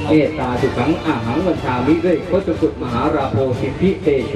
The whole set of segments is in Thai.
เมตตาสุขังอาหังวันชามิด้วยพจกุฎมหาราโภสิทธิเตโช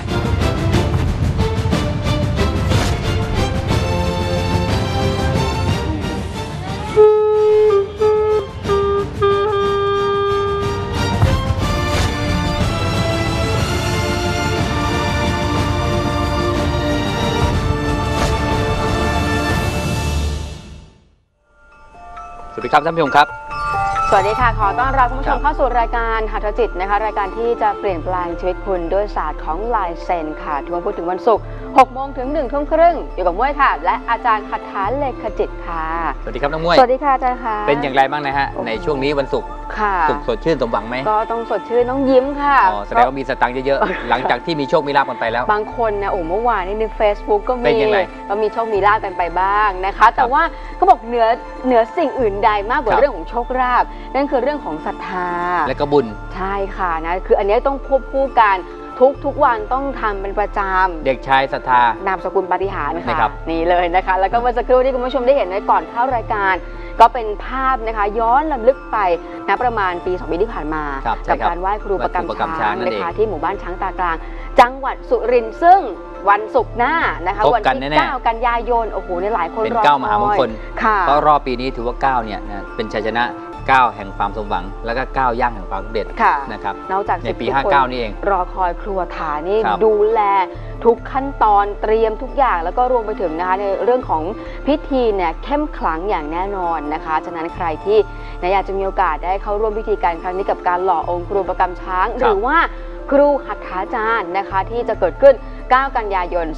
สวัสดีครับท่านผู้ชมครับสวัสดีค่ะขอต้อนรับคุณผู้ชมเข้าสู่รายการหัตถจิตนะคะรายการที่จะเปลี่ยนแปลงชีวิตคุณด้วยศาสตร์ของลายเซ็นค่ะทุกวันพุธถึงวันศุกร์6 โมงถึง 1 ทุ่มครึ่งอยู่กับม้วยค่ะและอาจารย์คาถาเลขจิตค่ะสวัสดีครับน้องม้วยสวัสดีค่ะอาจารย์ค่ะเป็นอย่างไรบ้างนะฮะในช่วงนี้วันศุกร์ค่ะสุขสดชื่นสมหวังไหมก็ต้องสดชื่นต้องยิ้มค่ะแสดงว่ามีสตังค์เยอะๆหลังจากที่มีโชคมีลาภกันไปแล้วบางคนนะเมื่อวานนี้ใน Facebook ก็มีก็มีโชคมีลาภกันไปบ้างนะคะแต่ว่าเขาบอกเหนือสิ่งอื่นใดมากกว่าเรื่องของโชคลาภนั่นคือเรื่องของศรัทธาและก็บุญใช่ค่ะนะคืออันนี้ต้องควบคู่กันทุกวันต้องทำเป็นประจำเด็กชายศรัทธานามสกุลปาฏิหาริย์ค่ะนี่เลยนะคะแล้วก็เมื่อสักครู่ที่คุณผู้ชมได้เห็นในก่อนเข้ารายการก็เป็นภาพนะคะย้อนรำลึกไปนะประมาณปี 2 ปีที่ผ่านมากับการไหว้ครูประกำช้างนะคะที่หมู่บ้านช้างตากลางจังหวัดสุรินทร์ซึ่งวันศุกร์หน้านะคะวันที่9 กันยายนโอ้โหเนี่ยหลายคนรอคอยเป็น9 มหามงคลเพราะรอบปีนี้ถือว่า9เนี่ยเป็นชัยชนะ9 แห่งความสมหวังแล้วก็9 ย่างแห่งความสำเร็จนะครับนอกจากในปี 59 นี่เองรอคอยครัวถานี่ดูแลทุกขั้นตอนเตรียมทุกอย่างแล้วก็รวมไปถึงนะคะในเรื่องของพิธีเนี่ยเข้มขลังอย่างแน่นอนนะคะฉะนั้นใครที่อยากจะมีโอกาสได้เข้าร่วมพิธีการครั้งนี้กับการหล่อองค์ครูประกำช้างหรือว่าครูหัตถาจารย์นะคะที่จะเกิดขึ้น9 กันยายน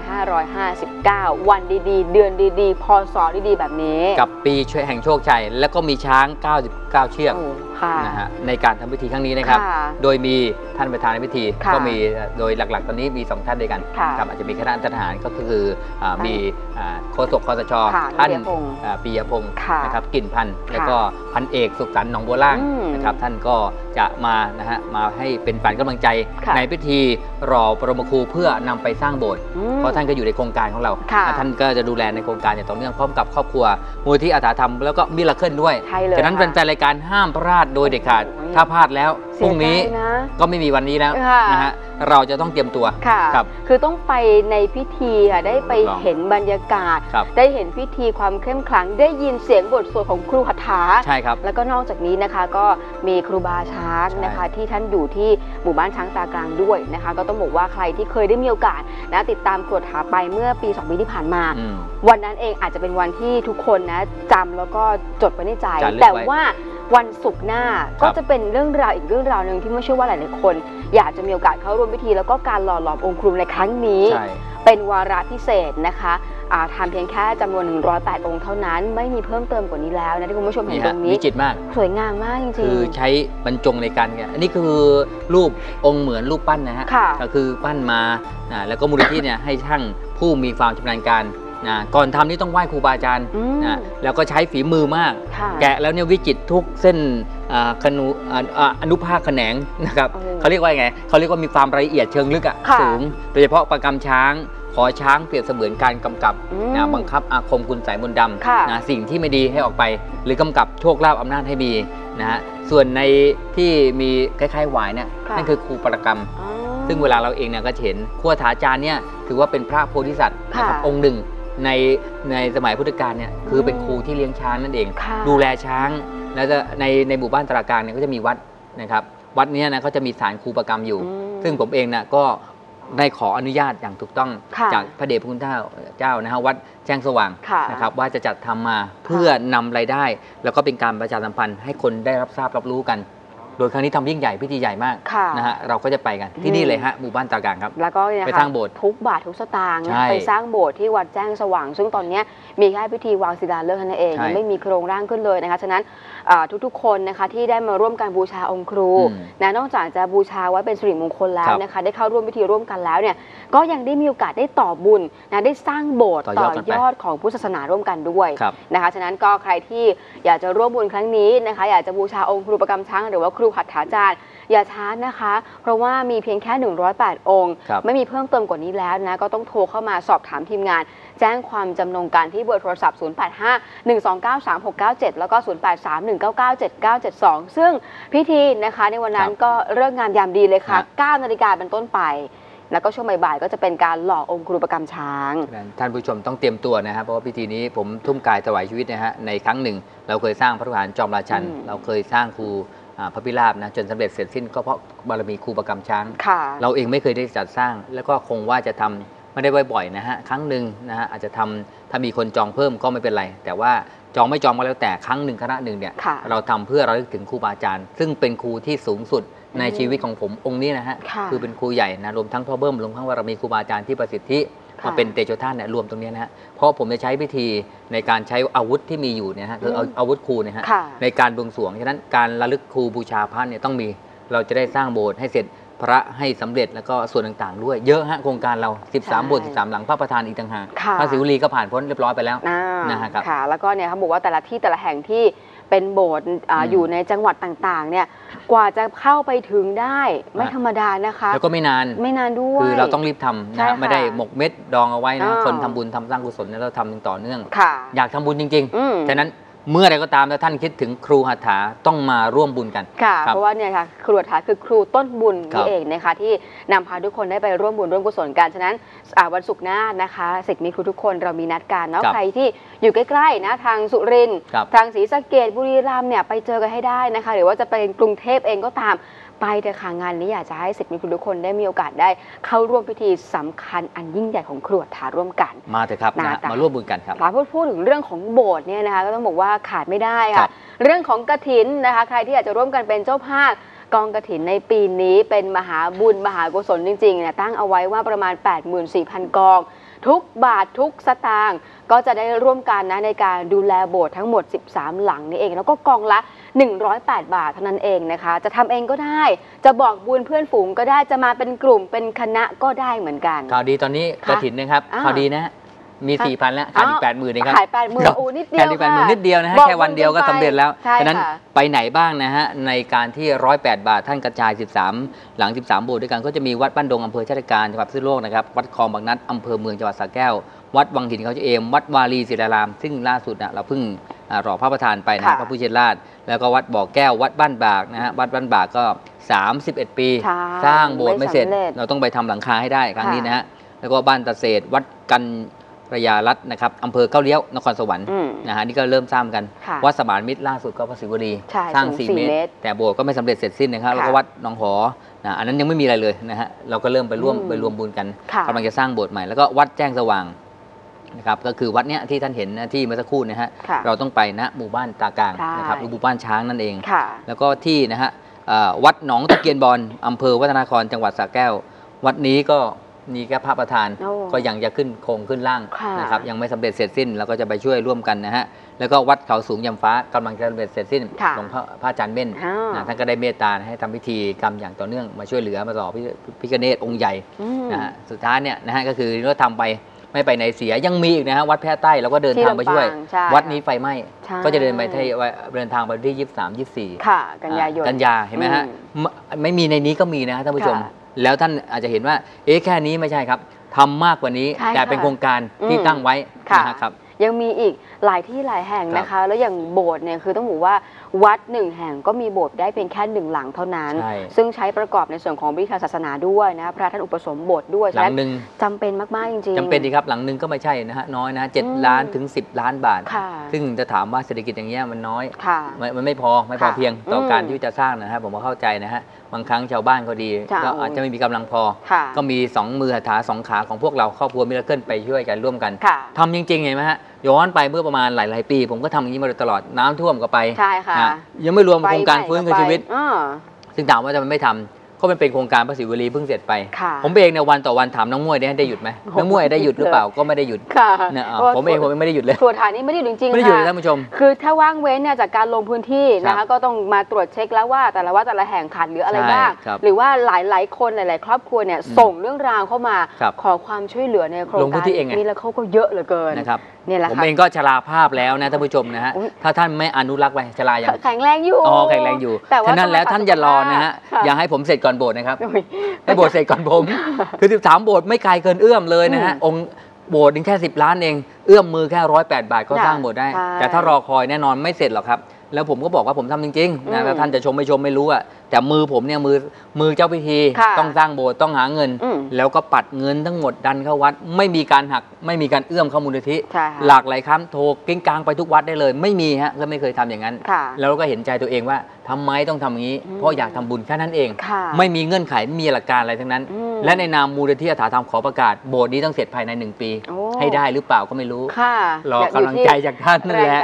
2559 วันดีๆเดือนดีๆพศดีๆแบบนี้กับปีแห่งโชคชัยแล้วก็มีช้าง99 เชือกนะฮะในการทำพิธีครั้งนี้นะครับโดยมีท่านประธานในพิธีก็มีโดยหลักๆตอนนี้มี2 ท่านด้วยกันครับอาจจะมีคณะทหารก็คือมีโฆษกคสช.ท่านปิยพงศ์นะครับกลิ่นพันธ์แล้วก็พันเอกสุขสันต์หนองบัวล่างนะครับท่านก็จะมานะฮะมาให้เป็นฝันกำลังใจในพิธีรอปรมครูเพื่อนำไปสร้างโบสถ์เพราะท่านก็อยู่ในโครงการของเราท่านก็จะดูแลในโครงการอย่างต่อเนื่องพร้อมกับครอบครัวมูลที่อาสาธรรมแล้วก็มิราเคิลด้วยฉะนั้นแฟนๆรายการห้ามพลาดโดยเด็ดขาดถ้าพลาดแล้วพรุ่งนี้ก็ไม่มีวันนี้แล้วนะฮะเราจะต้องเตรียมตัวครับคือต้องไปในพิธีค่ะได้ไปเห็นบรรยากาศได้เห็นพิธีความเข้มขลังได้ยินเสียงบทสวดของครูหัตถาใช่ครับแล้วก็นอกจากนี้นะคะก็มีครูบาช้างนะคะที่ท่านอยู่ที่หมู่บ้านช้างตากลางด้วยนะคะก็ต้องบอกว่าใครที่เคยได้มีโอกาสนะติดตามครูหัตถาไปเมื่อปี 2 ปีที่ผ่านมาวันนั้นเองอาจจะเป็นวันที่ทุกคนนะจำแล้วก็จดไว้ในใจแต่ว่าวันศุกร์หน้าก็จะเป็นเรื่องราวอีกเรื่องราวหนึ่งที่ไม่เชื่อว่าหลายๆคนอยากจะมีโอกาสเข้าร่วมพิธีแล้วก็การหล่อหลอมองค์ครูในครั้งนี้เป็นวาระพิเศษนะคะทำเพียงแค่จำนวน108 องค์เท่านั้นไม่มีเพิ่มเติมกว่านี้แล้วนะที่คุณผู้ชมเห็นตรงนี้วิจิตรมากสวยงามมากจริงๆคือใช้บรรจงในการอันนี้คือรูปองค์เหมือนรูปปั้นนะฮะก็คือปั้นมาแล้วก็มูลนิธิเนี่ยให้ช่างผู้มีความชำนาญการก่อนทำนี่ต้องไหว้ครูบาอาจารย์แล้วก็ใช้ฝีมือมากแกะแล้วเนี่ยวิจิตรทุกเส้นอนุภาคแขนงนะครับเขาเรียกว่าไงเขาเรียกว่ามีความละเอียดเชิงลึกสูงโดยเฉพาะประกำช้างขอช้างเปรียบเสมือนการกำกับบังคับอาคมคุณไสยมนต์ดำสิ่งที่ไม่ดีให้ออกไปหรือกำกับโชคลาภอำนาจให้มีนะฮะส่วนในที่มีคล้ายๆหวายเนี่ยนั่นคือครูประกำซึ่งเวลาเราเองเนี่ยก็เห็นครูหัตถาจารย์เนี่ยถือว่าเป็นพระโพธิสัตว์นะครับองค์หนึ่งในสมัยพุทธกาลเนี่ยคือเป็นครูที่เลี้ยงช้างนั่นเองดูแลช้างแล้วในหมู่บ้านตรากลางเนี่ยก็จะมีวัดนะครับวัดนี้นะเขาจะมีศาลครูประกำอยู่ซึ่งผมเองนะก็ได้ขออนุญาตอย่างถูกต้องจากพระเดชพระคุณเจ้านะฮะวัดแจ้งสว่างนะครับว่าจะจัดทำมาเพื่อนำรายได้แล้วก็เป็นการประชาสัมพันธ์ให้คนได้รับทราบรับรู้กันโดยครั้งนี้ทำยิ่งใหญ่พิธีใหญ่มากนะฮะเราก็จะไปกันที่นี่เลยฮะหมู่บ้านตากลางครับแล้วก็ไปสร้างโบสถ์ทุกบาททุกสตางค์ไปสร้างโบสถ์ที่วัดแจ้งสว่างซึ่งตอนนี้มีแค่พิธีวางศิลาฤกษ์นั่นเองยังไม่มีโครงร่างขึ้นเลยนะคะฉะนั้นทุกๆคนนะคะที่ได้มาร่วมการบูชาองค์ครูนะนอกจากจะบูชาไว้เป็นสิริมงคลแล้วนะคะได้เข้าร่วมพิธีร่วมกันแล้วเนี่ยก็ยังได้มีโอกาสได้ต่อบุญนะได้สร้างโบสถ์ต่อยอดของพุทธศาสนาร่วมกันด้วยนะคะฉะนั้นก็ใครที่อยากจะร่วมบุญครั้งนี้นะคะอยากจะบูชาองค์ครูประกำช้างหรือว่าครูหัตถาจารย์อย่าช้านะคะเพราะว่ามีเพียงแค่108 องค์ไม่มีเพิ่มเติมกว่านี้แล้วนะก็ต้องโทรเข้ามาสอบถามทีมงานแจ้งความจำนงการที่เบอร์โทรศัพท์ 0851293697 แล้วก็ 0831997972 ซึ่งพิธีนะคะในวันนั้นก็เลิกงามยามดีเลยค่ะ 9 นาฬิกาเป็นต้นไปแล้วก็ช่วงบ่ายๆก็จะเป็นการหล่อองค์ครูประกำช้างท่านผู้ชมต้องเตรียมตัวนะครับเพราะว่าพิธีนี้ผมทุ่มกายถวายชีวิตนะฮะในครั้งหนึ่งเราเคยสร้างพระวิหารจอมราชันเราเคยสร้างครูพระพิราบนะจนสำเร็จเสร็จสิ้นก็เพราะบารมีครูประกำช้างเราเองไม่เคยได้จัดสร้างแล้วก็คงว่าจะทำไม่ได้บ่อยๆนะฮะครั้งหนึ่งนะฮะอาจจะทำถ้ามีคนจองเพิ่มก็ไม่เป็นไรแต่ว่าจองไม่จองก็แล้วแต่ครั้งหนึ่งคณะหนึ่งเนี่ยเราทำเพื่อเราลึกถึงครูบาอาจารย์ซึ่งเป็นครูที่สูงสุดในชีวิตของผมองค์นี้นะฮะคือเป็นครูใหญ่นะรวมทั้งพ่อเบิ้มรวมทั้งว่าเรามีครูบาอาจารย์ที่ประสิทธิมาเป็นเตโชธาตุเนี่ยรวมตรงนี้นะฮะเพราะผมจะใช้พิธีในการใช้อาวุธที่มีอยู่เนี่ยฮะคืออาวุธครูเนี่ยฮะในการบวงสรวงฉะนั้นการระลึกครูบูชาพระเนี่ยต้องมีเราจะได้สร้างโบสถ์ให้เสร็จพระให้สำเร็จแล้วก็ส่วนต่างๆด้วยเยอะฮะโครงการเรา13โบสถ์13หลังพระประธานอีกต่างหากพระศิวลีก็ผ่านพ้นเรียบร้อยไปแล้วนะฮะครับแล้วก็เนี่ยเขาบอกว่าแต่ละที่แต่ละแห่งที่เป็นโบสถ์อยู่ในจังหวัดต่างๆเนี่ยกว่าจะเข้าไปถึงได้ไม่ธรรมดานะคะแล้วก็ไม่นานด้วยคือเราต้องรีบทำนะไม่ได้หมกเม็ดดองเอาไว้นะคนทำบุญทำสร้างกุศลเราทำต่อเนื่องอยากทำบุญจริงๆฉะนั้นเมื่อใดก็ตามถ้าท่านคิดถึงครูหัตถาต้องมาร่วมบุญกันค่ะเพราะว่าเนี่ยค่ะครูหัตถาคือครูต้นบุญนี่เองนะคะที่นำพาทุกคนได้ไปร่วมบุญร่วมกุศลกันฉะนั้นวันศุกร์หน้านะคะศิษย์มีครูทุกคนเรามีนัดกันเนาะใครที่อยู่ใกล้ๆนะทางสุรินทร์ทางศรีสะเกษบุรีรัมย์เนี่ยไปเจอกันให้ได้นะคะหรือว่าจะเป็นกรุงเทพเองก็ตามไปแต่ค่ะงานนี้อยากจะให้ศิษย์มีครูทุกคนได้มีโอกาสได้เข้าร่วมพิธีสำคัญอันยิ่งใหญ่ของครูหัตถาร่วมกันมาเถอะครับมาร่วมบุญกันครับพูดถึงเรื่องของโบสถ์เนี่ยนะคะก็ต้องบอกว่าขาดไม่ได้ค่ะเรื่องของกฐินนะคะใครที่อยากจะร่วมกันเป็นเจ้าภาพกองกฐินในปีนี้เป็นมหาบุญมหากุศลจริงๆเนี่ยตั้งเอาไว้ว่าประมาณ 84,000 กองทุกบาททุกสตางค์ก็จะได้ร่วมกันนะในการดูแลโบสถ์ทั้งหมด13หลังนี่เองแล้วก็กองละ108 บาทเท่านั้นเองนะคะจะทำเองก็ได้จะบอกบุญเพื่อนฝูงก็ได้จะมาเป็นกลุ่มเป็นคณะก็ได้เหมือนกันข่าวดีตอนนี้กฐินนะครับข่าวดีนะมี 4,000 แล้วขาดอีก 80,000 นี่ครับขาย 80,000 โอ้นิดเดียวค่ะนิดเดียวนะฮะแค่วันเดียวก็สำเร็จแล้วฉะนั้นไปไหนบ้างนะฮะในการที่108 บาทท่านกระจาย13หลัง13โบสถ์ด้วยกันก็จะมีวัดบ้านดงอำเภอชาติการจังหวัดพิษณุโลกนะครับวัดคลองบางนัดอำเภอเมืองจังหวัดสระแก้ววัดวังหินเขาเอมวัดวารีศิลารามซึ่งล่าสุดเราเพิ่งรอพระประธานไปนะพระผู้เชี่ยวราชแล้วก็วัดบ่อแก้ววัดบ้านบากนะฮะวัดบ้านบากก็31 ปีสร้างโบสถ์ไม่เสร็จเราต้องไปทำหลังคาให้ได้ครั้งนี้นะฮะแล้วก็บ้านตะเศษวัดกันระยารัตน์นะครับอำเภอเก้าเลี้ยวนครสวรรค์นะฮะนี่ก็เริ่มสร้างกันวัดสมานมิตรล่าสุดก็พระศิวลีสร้าง4 เมตรแต่โบสถ์ก็ไม่สำเร็จเสร็จสิ้นนะครับแล้วก็วัดหนองหอนะอันนั้นยังไม่มีอะไรเลยนะฮะเราก็เริ่มไปรวมบุญกันกำลังจะสร้างโบสถ์ใหม่แล้วก็วัดแจ้งสว่างนะครับก็คือวัดเนี้ยที่ท่านเห็นที่เมื่อสักครู่นะฮะเราต้องไปณหมู่บ้านตากลางนะครับหมู่บ้านช้างนั่นเองแล้วก็ที่นะฮะวัดหนองตะเกียนบอนอำเภอวัฒนานครจังหวัดสระแก้ววัดนี้ก็มีแค่พระประธานก็ยังจะขึ้นโครงขึ้นล่างนะครับยังไม่สำเร็จเสร็จสิ้นเราก็จะไปช่วยร่วมกันนะฮะแล้วก็วัดเขาสูงยำฟ้ากำลังจะสำเร็จเสร็จสิ้นหลวงพระอาจารย์เม่นท่านก็ได้เมตตาให้ทำพิธีกรรมอย่างต่อเนื่องมาช่วยเหลือมาต่อพิฆเนศองค์ใหญ่นะฮะสุดท้ายเนี่ยนะฮะก็คือเราทำไปไม่ไปไหนเสียยังมีอีกนะฮะวัดแพร่ใต้เราก็เดินทางไปช่วยวัดนี้ไฟไหม้ก็จะเดินทางไปที่23-24 ค่ะกันยาเห็นไหมฮะไม่มีในนี้ก็มีนะท่านผู้ชมแล้วท่านอาจจะเห็นว่าแค่นี้ไม่ใช่ครับทำมากกว่านี้แต่เป็นโครงการที่ตั้งไว้นะครับยังมีอีกหลายที่หลายแห่งนะคะแล้วอย่างโบสถ์เนี่ยคือต้องบอกว่าวัด1 แห่งก็มีโบสถ์ได้เป็นแค่1 หลังเท่านั้นซึ่งใช้ประกอบในส่วนของวิชาศาสนาด้วยนะพระท่านอุปสมบทด้วยหลังหนึ่งจำเป็นมากๆจริงๆจำเป็นดีครับหลังหนึ่งก็ไม่ใช่นะฮะน้อยนะ7 ล้านถึง10 ล้านบาทซึ่งจะถามว่าเศรษฐกิจอย่างเงี้ยมันน้อยมันไม่พอเพียงต่อการที่จะสร้างนะครับผมก็เข้าใจนะฮะบางครั้งชาวบ้านก็ดีก็อาจจะไม่มีกำลังพอก็มี2 มือหัตถา2 ขาของพวกเราครอบครัวมิราเคิลไปช่วยกันร่วมกันทำจริงๆเห็นไหมฮะย้อนไปเมื่อประมาณหลายปีผมก็ทำอย่างนี้มาโดยตลอดน้ำท่วมก็ไปใช่ค่ะยังไม่รวมโครงการฟื้นคืนชีวิตซึ่งถามว่าจะไม่ทำก็เป็นโครงการพระศิวลีเพิ่งเสร็จไปผมเองในวันต่อวันถามน้องมวยได้หยุดไหมน้องมวยได้หยุดหรือเปล่าก็ไม่ได้หยุดเนี่ยผมเองไม่ได้หยุดเลยตรวจฐานนี้ไม่ได้หยุดจริงๆไม่ได้หยุดเลยท่านผู้ชมคือถ้าว่างเว้นเนี่ยจากการลงพื้นที่นะคะก็ต้องมาตรวจเช็คแล้วว่าแต่ละแห่งขาดหรืออะไรบ้างหรือว่าหลายคนหลายๆครอบครัวเนี่ยส่งเรื่องราวเข้ามาขอความช่วยเหลือในโครงการนี้แล้วเขาก็เยอะเหลือเกินนะครับผมเองก็ชราภาพแล้วนะท่านผู้ชมนะฮะถ้าท่านไม่อนุรักษ์ไว้ชราอย่างแข็งแรงอยู่แข็งแรงอยู่ฉะนั้นแล้วท่านอย่ารอนะฮะอย่าให้ผมเสร็จก่อนโบสถ์นะครับให้โบสถ์เสร็จก่อนผมคือ13 โบสถ์ไม่ไกลเกินเอื้อมเลยนะฮะองค์โบสถ์นึงแค่10 ล้านเองเอื้อมมือแค่108 บาทก็สร้างโบสถ์ได้ แต่ถ้ารอคอยแน่นอนไม่เสร็จหรอกครับแล้วผมก็บอกว่าผมทำจริงๆนะแล้วท่านจะชมไม่ชมไม่รู้อะแต่มือผมเนี่ยมือเจ้าพิธีต้องสร้างโบสถ์ต้องหาเงินแล้วก็ปัดเงินทั้งหมดดันเข้าวัดไม่มีการหักไม่มีการเอื้อมเข้ามูลนิธิหลากหลายครั้งโทรกิ้งกลางไปทุกวัดได้เลยไม่มีฮะก็ไม่เคยทำอย่างนั้นแล้วก็เห็นใจตัวเองว่าทำไมต้องทำอย่างนี้เพราะอยากทำบุญแค่นั้นเองไม่มีเงื่อนไขไม่มีหลักการอะไรทั้งนั้นและในนามมูลนิธิอาถาธรรมขอประกาศโบสถ์นี้ต้องเสร็จภายใน1 ปีให้ได้หรือเปล่าก็ไม่รู้รอกำลังใจจากท่านนั่นแหละ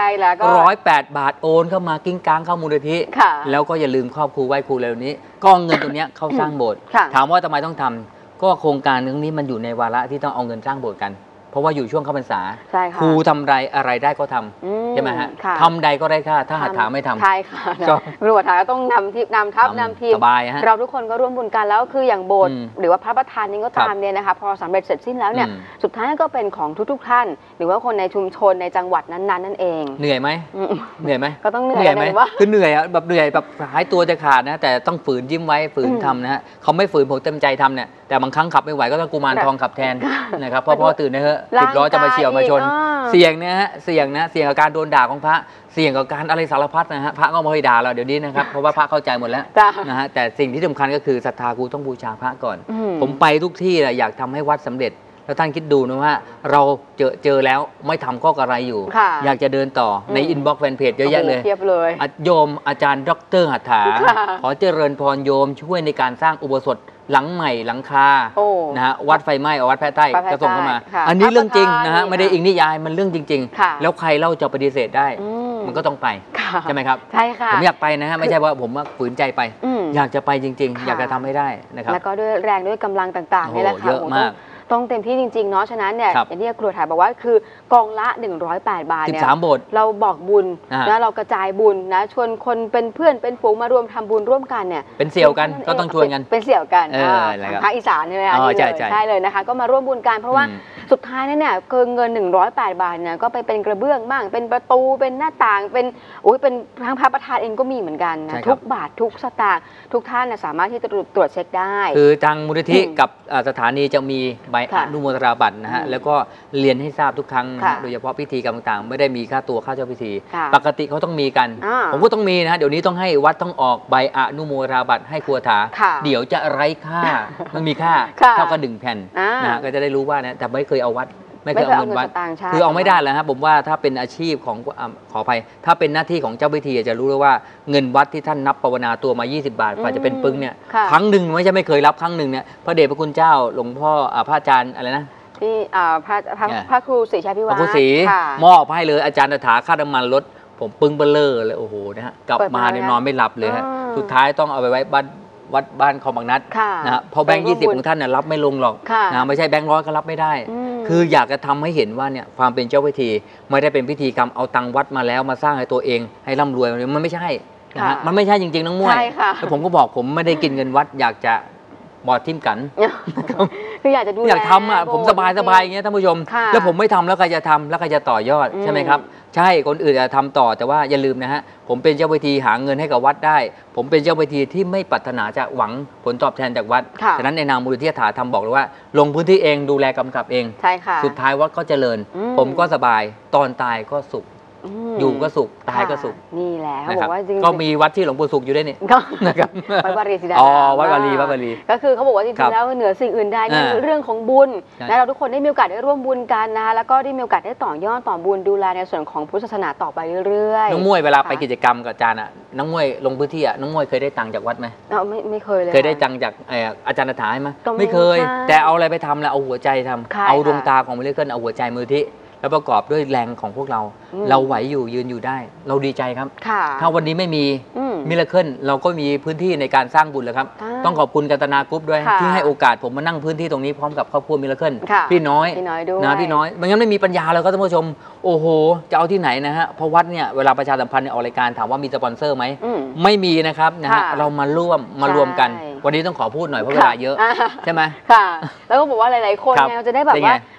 108 บาทโอนเข้ามากิ้งกลางเข้ามูลนิธิแล้วก็อย่าลืมครอบครูไหว้ครูเร็วนี้ก็เงินตัวนี้เข้าสร้างโบสถ์ถามว่าทำไมต้องทำก็โครงการนี้มันอยู่ในวาระที่ต้องเอาเงินสร้างโบสถ์กันเพราะว่าอยู่ช่วงเข้าพรรษาครูทำอะไรได้ก็ทำใช่ไหมฮะทำใดก็ได้ค่าถ้าหัตถาไม่ทำใช่ค่ะครูหัตถาก็ต้องนำทีมสบายฮะเราทุกคนก็ร่วมบุญกันแล้วคืออย่างโบสถ์หรือว่าพระประธานนี้ก็ตามเนี่ยนะคะพอสำเร็จเสร็จสิ้นแล้วเนี่ยสุดท้ายก็เป็นของทุกท่านหรือว่าคนในชุมชนในจังหวัดนั้นๆนั่นเองเหนื่อยไหมก็ต้องเหนื่อยไหมคือเหนื่อยอะแบบเหนื่อยแบบหายตัวจะขาดนะแต่ต้องฝืนยิ้มไว้ฝืนทำนะฮะเขาไม่ฝืนผมเต็มใจทำเนี่ยแต่บางครั้งขับไม่ไหวก็ต้องกุมารทองขับแทนนะครับพ่อตื่นนะฮะ10 ล้อจะมาเฉี่ยวมาชนเสี่ยงนะฮะเสี่ยงกับการโดนด่าของพระเสี่ยงกับการอะไรสารพัดนะฮะพระก็ไม่ค่อยด่าเราเดี๋ยวนี้นะครับเพราะว่าพระเข้าใจหมดแล้วนะฮะแต่สิ่งที่สำคัญก็คือศรัทธากูต้องบูชาพระก่อนผมไปทุกที่แหละอยากทำให้วัดสำเร็จแล้วท่านคิดดูนะว่าเราเจอแล้วไม่ทำก็กระไรอยู่อยากจะเดินต่อในอินบ็อกซ์แฟนเพจเยอะแยะเลยโยมอาจารย์ดร.หัตถาขอเจริญพรโยมช่วยในการสร้างอุโบสถหลังใหม่หลังคานะฮะวัดไฟไหม้วัดแพร่ใต้ก็ส่งเข้ามาอันนี้เรื่องจริงนะฮะไม่ได้อิงนิยายมันเรื่องจริงๆแล้วใครเล่าจะปฏิเสธได้มันก็ต้องไปใช่ไหมครับใช่ค่ะผมอยากไปนะฮะไม่ใช่ว่าผมฝืนใจไปอยากจะไปจริงๆอยากจะทำให้ได้นะครับแล้วก็ด้วยแรงด้วยกำลังต่างๆนี่แหละค่ะเยอะมากต้องเต็มที่จริงๆเนาะฉะนั้นเนี่ยอย่างที่ครูถ่ายบอกว่าคือกองละ108 บาทเนี่ย 13 โบสถ์เราบอกบุญนะเรากระจายบุญนะชวนคนเป็นเพื่อนเป็นฝูงมารวมทำบุญร่วมกันเนี่ยเป็นเสี่ยวกันก็ต้องชวนกันเป็นเสี่ยวกันภาคอีสานใช่ไหมคะใช่เลยนะคะก็มาร่วมบุญกันเพราะว่าสุดท้ายเนี่ยเงิน108 บาทเนี่ยก็ไปเป็นกระเบื้องบ้างเป็นประตูเป็นหน้าต่างเป็นทั้งพระประธานเองก็มีเหมือนกันนะทุกบาททุกสตางค์ทุกท่านสามารถที่จะตรวจเช็คได้คือทางมูลนิธิกับสถานีจะมีใบอนุโมทนาบัตรนะฮะแล้วก็เรียนให้ทราบทุกครั้งนะฮะโดยเฉพาะพิธีกรรมต่างๆไม่ได้มีค่าตัวค่าเจ้าพิธีปกติเขาต้องมีกันผมก็ต้องมีนะฮะเดี๋ยวนี้ต้องให้วัดต้องออกใบอนุโมทนาบัตรให้ครูถาเดี๋ยวจะไร้ค่ามันมีค่าเท่ากับ1 แผ่นนะก็จะได้รู้ว่านะแต่ไม่เคยเอาวัดไม่เคยเอาเงินวัดคือเอาไม่ได้แล้วครับผมว่าถ้าเป็นอาชีพของขออภัยถ้าเป็นหน้าที่ของเจ้าพิธีจะรู้เลยว่าเงินวัดที่ท่านนับภาวนาตัวมา20 บาทกว่าจะเป็นปึ้งเนี่ยครั้งหนึ่งไม่ใช่ไม่เคยรับครั้งหนึ่งเนี่ยพระเดชพระคุณเจ้าหลวงพ่อพระอาจารย์อะไรนะที่พระครูศรีชัยพิวัตรพระครูศรีมอบให้เลยอาจารย์ถาค่าน้ำมันรถผมปึ้งเบลเลอร์เลยโอ้โหนะฮะกลับมาเนี่ยนอนไม่หลับเลยฮะสุดท้ายต้องเอาไปไว้วัดบ้านคลองบางนัดนะฮะพอแบงค์20ของท่านเนี่ยรับไม่ลงหรอกนะไม่ใช่แบงค์100ก็รับไม่ได้คืออยากจะทำให้เห็นว่าเนี่ยความเป็นเจ้าพิธีไม่ได้เป็นพิธีกรรมเอาตังวัดมาแล้วมาสร้างให้ตัวเองให้ร่ำรวยมันไม่ใช่นะฮะมันไม่ใช่จริงๆน้องมวยแล้วผมก็บอกผมไม่ได้กินเงินวัดอยากจะบอดทิมกันคืออยากจะดูอยากทำอ่ะผมสบายอย่างเงี้ยท่านผู้ชมแล้วผมไม่ทำแล้วใครจะทำแล้วใครจะต่อยอดใช่ไหมครับใช่คนอื่นจะทำต่อแต่ว่าอย่าลืมนะฮะผมเป็นเจ้าพิธีหาเงินให้กับวัดได้ผมเป็นเจ้าพิธีที่ไม่ปรารถนาจะหวังผลตอบแทนจากวัดฉะนั้นในนามมูลนิธิอาถาธรรมบอกเลยว่าลงพื้นที่เองดูแลกำกับเองใช่ค่ะสุดท้ายวัดก็เจริญผมก็สบายตอนตายก็สุขอยู่ก็สุขตายก็สุขนี่แหละเขาบอกว่าจริงก็มีวัดที่หลวงปู่สุขอยู่ด้วยนี่นะครับวัดวารีศิลาวัดวารีก็คือเขาบอกว่าจริงๆแล้วเหนือสิ่งอื่นใดเรื่องของบุญและเราทุกคนได้มีโอกาสได้ร่วมบุญกันนะคะแล้วก็ได้มีโอกาสได้ต่อยอดต่อบุญดูแลในส่วนของพุทธศาสนาต่อไปเรื่อยๆน้องมวยเวลาไปกิจกรรมกับอาจารย์อ่ะน้องมวยลงพื้นที่อ่ะน้องมวยเคยได้ตังค์จากวัดไหมไม่เคยเลยเคยได้ตังค์จากอาจารย์ถาไหมไม่เคยแต่เอาอะไรไปทำแล้วเอาหัวใจทำเอาดวงตาของมิเลเคิลเอาหัวใจมือที่แล้วประกอบด้วยแรงของพวกเราไหวอยู่ยืนอยู่ได้เราดีใจครับถ้าวันนี้ไม่มีมิราเคิลเราก็มีพื้นที่ในการสร้างบุญแล้วครับต้องขอบคุณกัตนากรุ๊ปด้วยที่ให้โอกาสผมมานั่งพื้นที่ตรงนี้พร้อมกับครอบครัวมิราเคิลพี่น้อยนะพี่น้อยไม่งั้นไม่มีปัญญาเลยครับท่านผู้ชมโอ้โหจะเอาที่ไหนนะฮะเพราะวัดเนี่ยเวลาประชาสัมพันธ์ในออกรายการถามว่ามีสปอนเซอร์ไหมไม่มีนะครับนะฮะเรามารวมกันวันนี้ต้องขอพูดหน่อยเพราะเวลาเยอะใช่ไหมค่ะแล้วก็บอกว่าหลายๆคนเราจะได้แบบว่า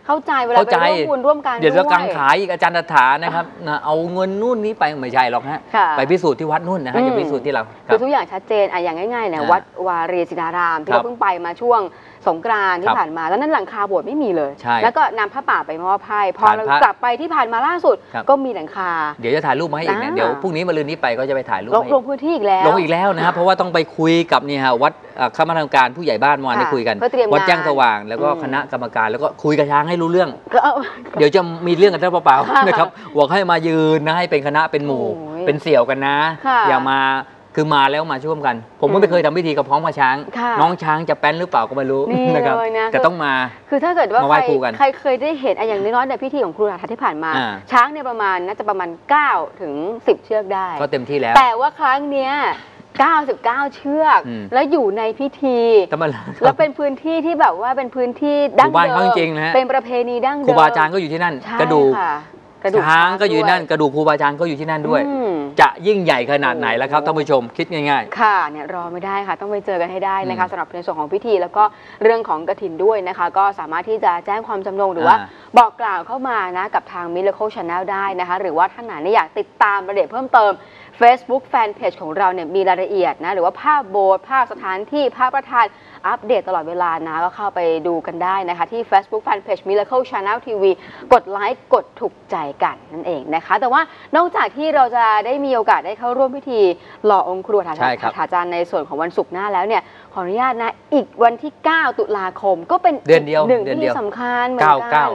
เข้าใจเวลาไปร่วมบุญร่วมกันเดี๋ยวจะกังขายอีกอาจารย์ถานะครับเอาเงินนู่นนี้ไปไม่ใช่หรอกฮะไปพิสูจน์ที่วัดนู่นนะฮะจะพิสูจน์ที่เราคือทุกอย่างชัดเจนอย่างง่ายๆเนี่ยวัดวารีศิลารามที่เราเพิ่งไปมาช่วงสงกรานต์ที่ผ่านมาแล้วนั้นหลังคาโบสถ์ไม่มีเลยแล้วก็นำผ้าป่าไปมอบให้พอเรากลับไปที่ผ่านมาล่าสุดก็มีหลังคาเดี๋ยวจะถ่ายรูปมาให้อีกนะเดี๋ยวพรุ่งนี้มะรืนนี้ไปก็จะไปถ่ายรูปลงพื้นที่อีกแล้วลงอีกแล้วนะครับเพราะว่าต้องไปคุยกับนี่ฮะวัดคณะกรรมการผู้ใหญ่บ้านมาได้คุยกันวัดแจ้งสว่างแล้วก็คณะกรรมการแล้วก็คุยกับช้างให้รู้เรื่องเดี๋ยวจะมีเรื่องกันเปล่าๆนะครับบอกให้มายืนนะให้เป็นคณะเป็นหมู่เป็นเสี่ยวกันนะอย่ามาคือมาแล้วมาช่วมกันผมก็ไม่เคยทำพิธีกับพ้องมาช้างน้องช้างจะแป้นหรือเปล่าก็ไม่รู้นะครับแต่ต้องมาคือถ้าเกิดว่าใครเคยได้เห็นอย่างน้อยๆในพิธีของครูราทัศน์ที่ผ่านมาช้างเนี่ยน่าจะประมาณ9 ถึง 10 เชือกได้ก็เต็มที่แล้วแต่ว่าครั้งเนี้ย99 เชือกแล้วอยู่ในพิธีแล้วเป็นพื้นที่ที่แบบว่าเป็นพื้นที่ดั้งเดิมเป็นประเพณีดั้งเดิมครูบาอาจารย์ก็อยู่ที่นั่นกระดูกช้างก็อยู่นั่นกระดูกครูบาอาจารย์ก็อยู่ที่นั่นด้วยจะยิ่งใหญ่ขนาดไหนแล้วครับท่านผู้ชมคิดง่ายๆค่ะเนี่ยรอไม่ได้ค่ะต้องไปเจอกันให้ได้นะคะสำหรับในส่วนของพิธีแล้วก็เรื่องของกฐินด้วยนะคะก็สามารถที่จะแจ้งความจำนงหรือว่าบอกกล่าวเข้ามานะกับทาง Miracle Channel ได้นะคะหรือว่าท่านไหนอยากติดตามรายละเอียดเพิ่มเติม Facebook Fanpage ของเราเนี่ยมีรายละเอียดนะหรือว่าภาพโบสถ์ภาพสถานที่ภาพประธานอัปเดตตลอดเวลานะก็เข้าไปดูกันได้นะคะที่ Facebook Fanpage Miracle Channel TV กดไลค์กดถูกใจกันนั่นเองนะคะแต่ว่านอกจากที่เราจะได้มีโอกาสได้เข้าร่วมพิธีหล่อองค์ครูถาจารย์ในส่วนของวันศุกร์หน้าแล้วเนี่ยขออนุญาตนะอีกวันที่9 ตุลาคมก็เป็นเดือนเดียวหนึ่งที่สำคัญเหมือนกัน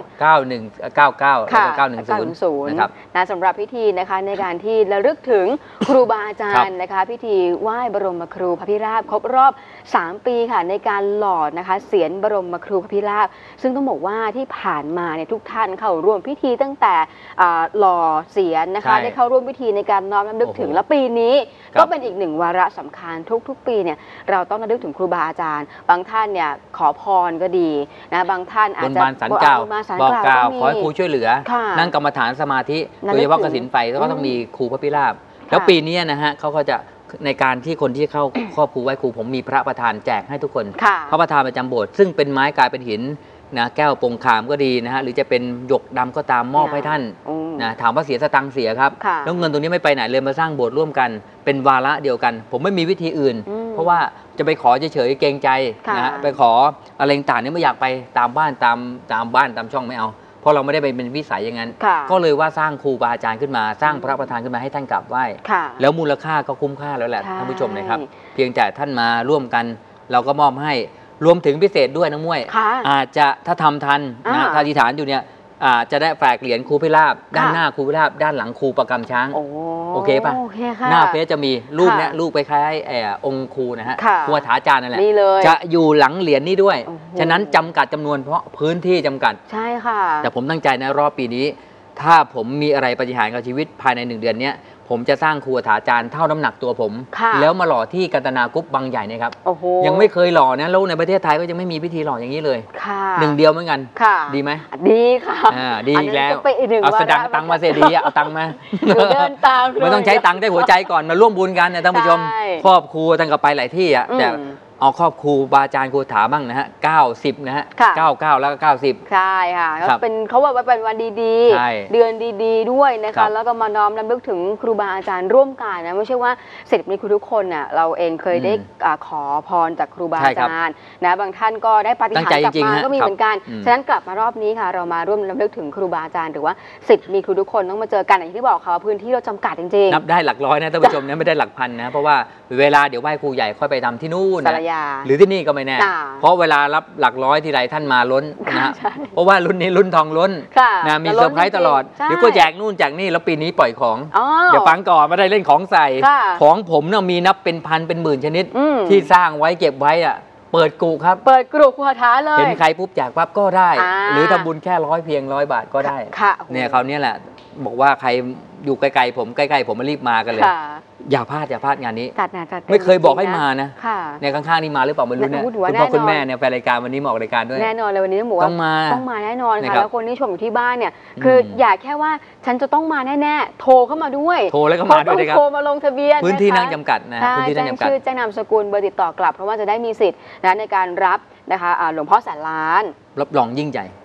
9199แล้วก็910นะครับนะสำหรับพิธีนะคะในการที่ระลึกถึงครูบาอาจารย์นะคะพิธีไหว้บรมครูพระพิราบครบรอบ3 ปีค่ะในการหล่อนะคะเสียรบรมครูพระพิราบซึ่งต้องบอกว่าที่ผ่านมาเนี่ยทุกท่านเข้าร่วมพิธีตั้งแต่หล่อเสียรนะคะได้เข้าร่วมพิธีในการน้อมรำลึกถึงและปีนี้ก็เป็นอีก1 วาระสำคัญทุกปีเนี่ยเราต้องระลึกถึงครูบาอาจารย์บางท่านเนี่ยขอพรก็ดีนะบางท่านอาจจะบอกกล่าวขอให้ครูช่วยเหลือนั่งกรรมฐานสมาธิโดยเฉพาะกสิณไฟก็ต้องมีครูพระพิราบแล้วปีนี้นะฮะเขาก็จะในการที่คนที่เข้าครอบครูไหว้ครูผมมีพระประธานแจกให้ทุกคนพระประธานประจำโบสถ์ซึ่งเป็นไม้กลายเป็นหินนะแก้วปงคามก็ดีนะฮะหรือจะเป็นหยกดำก็ตามมอบให้ท่านนะถามว่าเสียสตังค์เสียครับแล้วเงินตรงนี้ไม่ไปไหนเลยมาสร้างโบสถ์ร่วมกันเป็นวาระเดียวกันผมไม่มีวิธีอื่นเพราะว่าจะไปขอเฉยๆเกรงใจนะฮะไปขออะไรต่างๆนี่ไม่อยากไปตามบ้านตามช่องไม่เอาเพราะเราไม่ได้ไปเป็นวิสัยอย่างนั้นก็เลยว่าสร้างครูบาอาจารย์ขึ้นมาสร้างพระประธานขึ้นมาให้ท่านกราบไหว้แล้วมูลค่าก็คุ้มค่าแล้วแหละท่านผู้ชมนะครับเพียงแต่ท่านมาร่วมกันเราก็มอบให้รวมถึงพิเศษด้วยน้องมวยอาจจะถ้าทำทันนะถ้าอธิษฐานอยู่เนี่ยจะได้แฝกเหรียญครูพิราบด้านหน้าครูพิราบด้านหลังครูประกำช้างโอเคป่ะหน้าเฟซจะมีรูปเนี่ยรูปไปคล้ายองค์ครูนะฮะครูถาจารย์นั่นแหละจะอยู่หลังเหรียญนี้ด้วยฉะนั้นจำกัดจำนวนเพราะพื้นที่จำกัดใช่ค่ะแต่ผมตั้งใจในรอบปีนี้ถ้าผมมีอะไรปาฏิหาริย์กับชีวิตภายใน1 เดือนนี้ผมจะสร้างครูถาจารย์เท่าน้ำหนักตัวผมแล้วมาหล่อที่กันตนากรุ๊ปบางใหญ่นะครับยังไม่เคยหล่อนะแล้วในประเทศไทยก็ยังไม่มีพิธีหล่ออย่างนี้เลย1 เดียวเหมือนกันดีไหมดีค่ะดีอีกแล้วเอาสดังตังมาเสียดีเอาตังมาเดินตามไม่ต้องใช้ตังได้หัวใจก่อนมาร่วมบุญกันนะท่านผู้ชมครอบครูตั้งกับไปหลายที่อ่ะแต่เอาครอบครูบาอาจารย์ครูถาบ้างนะฮะ90นะฮะ99แล้วก็90 ใช่ค่ะก็เป็นเขาว่าเป็นวันดีๆเดือนดีๆด้วยนะคะแล้วก็มาน้อมรำลึกถึงครูบาอาจารย์ร่วมกันนะไม่ใช่ว่าศิษย์มีครูทุกคนน่ะเราเองเคยได้ขอพรจากครูบาอาจารย์นะบางท่านก็ได้ปาฏิหาริย์กลับมาก็มีเหมือนกันฉะนั้นกลับมารอบนี้ค่ะเรามาร่วมรำลึกถึงครูบาอาจารย์หรือว่าศิษย์มีครูทุกคนต้องมาเจอกันอย่างที่บอกค่ะพื้นที่เราจำกัดจริงๆนับได้หลักร้อยนะท่านผู้ชมนะไม่ได้หลักพันนะเพราะว่าเวลาเดี๋ยวไหว้ครูใหญ่ค่อยไปทำที่นู่นนะหรือที่นี่ก็ไม่แน่เพราะเวลารับหลักร้อยทีไรท่านมาล้นนะเพราะว่ารุ่นนี้รุ่นทองล้นนะมีเซอร์ไพรส์ตลอดเดี๋ยวก็แจกนู่นแจกนี่แล้วปีนี้ปล่อยของเดี๋ยวฟังก่อนไม่ได้เล่นของใส่ของผมเนี่ยมีนับเป็นพันเป็นหมื่นชนิดที่สร้างไว้เก็บไว้อ่ะเปิดกรุครับเปิดกรุหัวท้าเลยเห็นใครปุ๊บแจกปั๊บก็ได้หรือทำบุญแค่เพียง100 บาทก็ได้เนี่ยคราวนี้แหละบอกว่าใครอยู่ไกลๆผมใกล้ๆผมมารีบมากันเลยอย่าพลาดงานนี้ไม่เคยบอกให้มานะเนี่ยข้างๆนี่มาหรือเปล่าไม่รู้เนี่ยคุณพ่อคุณแม่เนี่ยแฟนรายการวันนี้มาออกรายการด้วยแน่นอนเลยวันนี้ต้องบอกว่าต้องมาแน่นอนค่ะแล้วคนที่ชมอยู่ที่บ้านเนี่ยคืออย่าแค่ว่าฉันจะต้องมาแน่ๆโทรเข้ามาด้วยโทรแล้วก็มาด้วยนะครับโทรมาลงทะเบียนพื้นที่นั่งจำกัดนะพื้นที่นั่งจำกัดชื่อแจ้งนามสกุลเบอร์ติดต่อกลับเพราะว่าจะได้มีสิทธิ์นะในการรับนะคะหลวงพ่อแสนล้านรับรองยิ่งใหญ่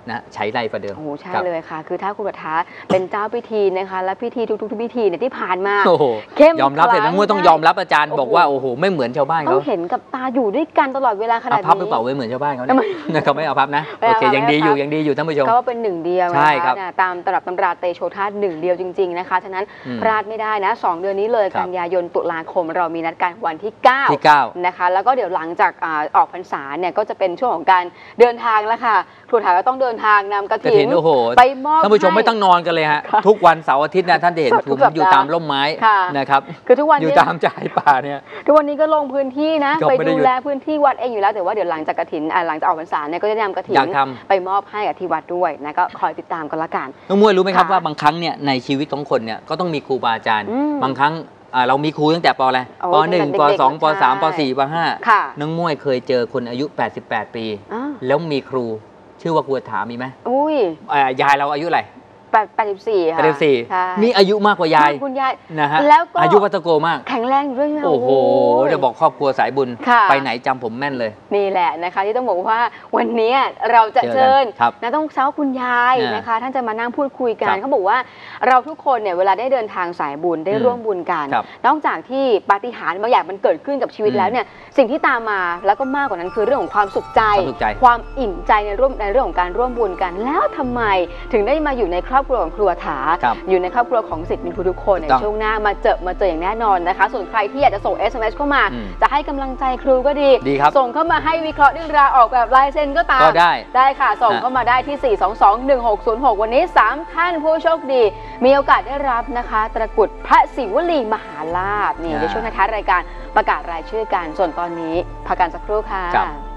นะใช้ไรประเดิมโอ้ใช่เลยค่ะคือถ้าคุณประทาเป็นเจ้าพิธีนะคะและพิธีทุกๆพิธีเนี่ยที่ผ่านมาเข้มยอมรับเลยทั้งมวยต้องยอมรับอาจารย์บอกว่าโอ้โหไม่เหมือนชาวบ้านต้เขาองเห็นกับตาอยู่ด้วยกันตลอดเวลาขนาดนี้พับหรือเปล่าไม่เหมือนชาวบ้านเขาเนี่ยเขาไม่เอาพับนะโอเคยังดีอยู่ท่านผู้ชมก็เป็นหนึ่งเดียวใช่ครับตามตำรับตำราเตโชธาตุหนึ่งเดียวจริงๆนะคะฉะนั้นพลาดไม่ได้นะ2 เดือนนี้เลยกันยายนตุลาคมเรามีนัดกันวันที่9นะคะแล้วก็เดี๋ยวหลังจากออกพรรษาเนี่ยก็จะเป็นช่วงของการเดินทางแล้วค่ะครูถาก็ต้องเดินทางนำกฐินไปมอบท่านผู้ชมไม่ต้องนอนกันเลยฮะทุกวันเสาร์อาทิตย์นะท่านจะเห็นผมอยู่ตามร่มไม้นะครับคือทุกวันอยู่ตามชายป่าเนี่ยทุกวันนี้ก็ลงพื้นที่นะไปดูแลพื้นที่วัดเองอยู่แล้วแต่ว่าเดี๋ยวหลังจากกฐินหลังจากออกพรรษาเนี่ยก็จะนำกฐินไปมอบให้กับที่วัดด้วยนะก็คอยติดตามกันละกันน้องมวยรู้ไหมครับว่าบางครั้งเนี่ยในชีวิตของคนเนี่ยก็ต้องมีครูบาอาจารย์บางครั้งเรามีครูตั้งแต่ป.อะไรป.1 ป.2 ป.3 ป.4 ป.5 น้องมวยเคยเจอคนอายุ88 ปีแล้วมีครูชื่อว่าครูถามีไหมยายเราอายุอะไร 84 ค่ะ 84นี่อายุมากกว่ายายคุณยายนะฮะแล้วก็อายุวัตโกมากแข็งแรงด้วยโอ้โหจะบอกครอบครัวสายบุญไปไหนจำผมแม่นเลยนี่แหละนะคะที่ต้องบอกว่าวันนี้เราจะเชิญนะต้องเช้าคุณยายนะคะท่านจะมานั่งพูดคุยกันเขาบอกว่าเราทุกคนเนี่ยเวลาได้เดินทางสายบุญได้ร่วมบุญกันนอกจากที่ปาฏิหาริย์บางอย่างมันเกิดขึ้นกับชีวิตแล้วเนี่ยสิ่งที่ตามมาแล้วก็มากกว่านั้นคือเรื่องของความสุขใจความอิ่มใจในเรื่องของการร่วมบุญกันแล้วทำไมถึงได้มาอยู่ในครอบครัวของครูถาอยู่ในครอบครัวของศิษย์มิตรทุกคนในช่วงหน้ามาเจออย่างแน่นอนนะคะส่วนใครที่อยากจะส่ง SMS เข้ามาจะให้กำลังใจครูก็ดีส่งเข้ามาให้วิเคราะห์เรื่องราวออกแบบลายเซ็นก็ตามได้ค่ะส่งเข้ามาได้ที่ 4221606 วันนี้3ท่านผู้โชคดีมีโอกาสได้รับนะคะตะกรุดพระศิวลีมหาลาภนี่ในช่วงท้ายรายการประกาศรายชื่อกันส่วนตอนนี้พักกันสักครู่ค่ะ